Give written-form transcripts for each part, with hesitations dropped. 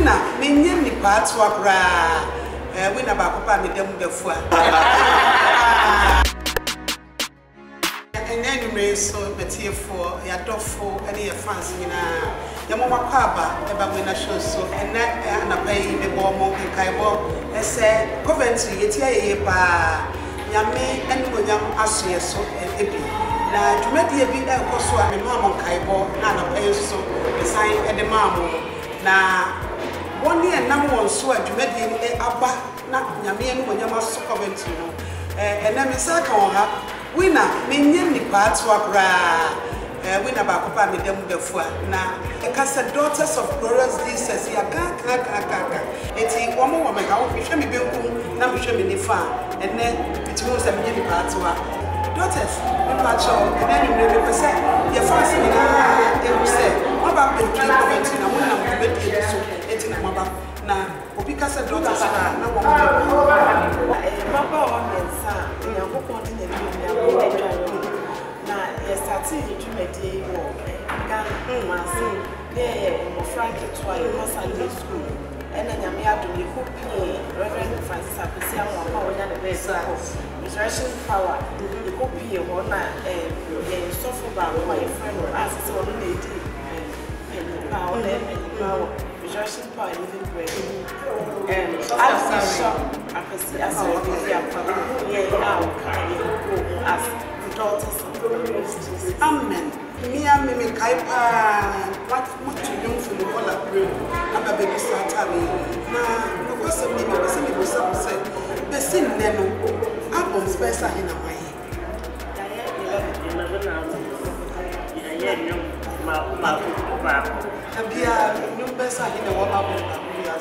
winner, many ni parts were winner by Papa, Madame Before. And anyway, so material for your dog for any fans in your mama Kaba, about winner shows so, and that and a pay the bomb and Kaibo, and said, Coventry, it's a bar, Yame, and William Asia so and Epi. Now, to make the bit of Kosua and Mamma Kaibo, and a pay so, the sign and the mamma. Now, 1 year number one so to make the Abba, not Yame and William Coventry, and then Miss Sakonha. Winner, many parts were winner by Papa, Madame Before. Now, the Casa Daughters of Glorious Jesus, Yaka. It's a woman, how we show me build, now we show me the farm, and then it was a many parts were daughters, the patch of, and then you never said, your first in the say, what about the dream of it in a woman of the bed, so it's in a mother. Now, because the daughters are no one. Papa and son, they are working in the now, yes, I see you to make a war. Frank, it's why you must Sunday school. And then I'm here to be Reverend Francis Apician, or one of the best resurrection power. The copy of one and suffer by my friend or as it's all lady and power and power. Resurrection power living bread. And as daughters of Jesus. Amen. Me and me Kaipa, what to do for the whole of the other baby Saturday. Now, the was a name of the same said, the sin Nemo, album special in a way. No better in a woman.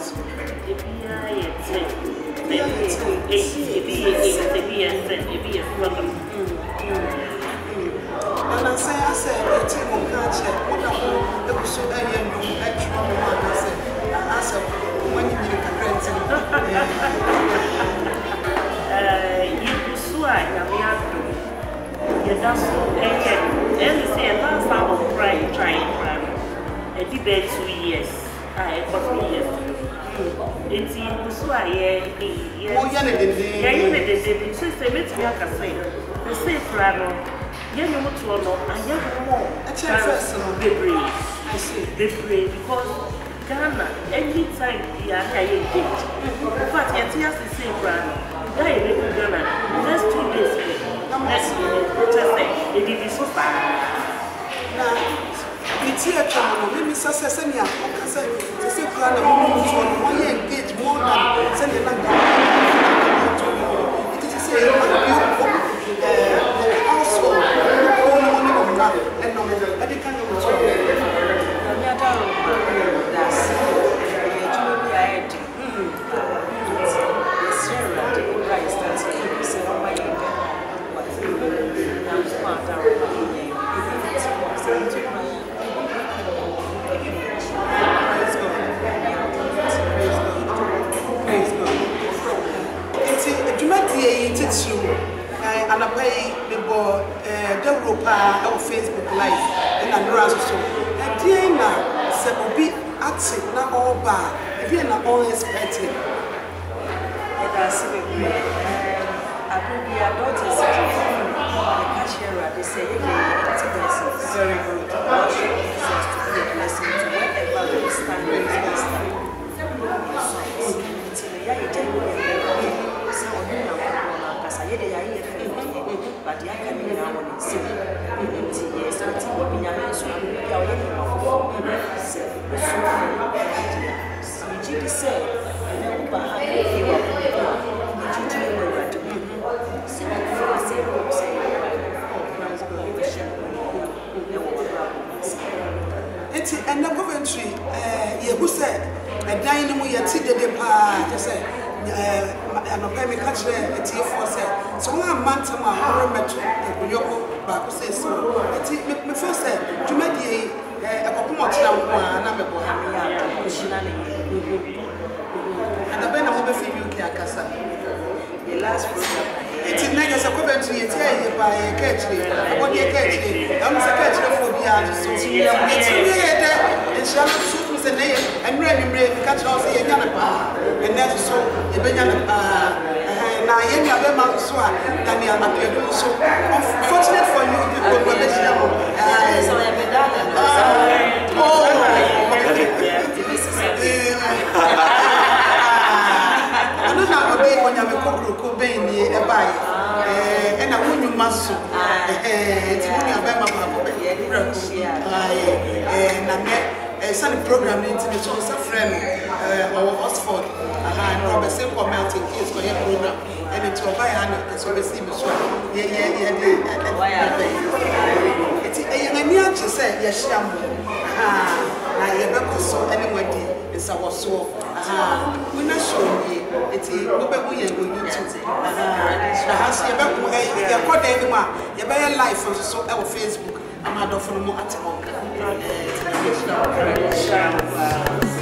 And I say, a team of culture, what the so I said, when you need a friend, you swear, you don't say, and last time of trying, a debate 2 years. I got 3 years. It's in Busua, yeah, no much or not, and yet more. They pray because Ghana, any time they are high gate. In fact, it has the same brand. Guy in Ghana, next 2 days, next year, it is so far. It's here to me, Mr. Sesania, because I say, one year engaged more than sending it is a say, also, and no matter any kind of and I pay the board, the Facebook Live, and I'm around so. And Diana said, be active, not all bad, if you're not all expecting. That's it. I could be a daughter, the cashier, they say, it's a blessing. Very good. To be a blessing to wherever we stand, we stand. But the other thing I want to say, yes, I think what we are doing, so we are looking for the say, and then we have a few of the and the Coventry, who said, a dynamo, you see the part, to say, I'm a private country, a tier for say, so one month, I'm a Yoko, but say so. Me first said, to make a couple more time, and the Ben of the female Casa. The last program. It's in Negas of Coventry, it's here by a catchy. What do you catch? I'm a catch for the artist. It's here, and shall suit say nay and really catch us a yanapa and that's so a benyanapa now yen yabema so than the amateur so fortunate for you people were the so I don't know obey when you have a cook be a buy and I wouldn't must it's only a bema and I met a sunny program into the choice of friend of Oxford and Robert Simple Melting Kids for your program and it's over and so receive it's a near to say yes na yebeko so anybody is our so we not show me it's go be we go YouTube na has yebeko e record anymore yebe live so e Facebook amado for mo at home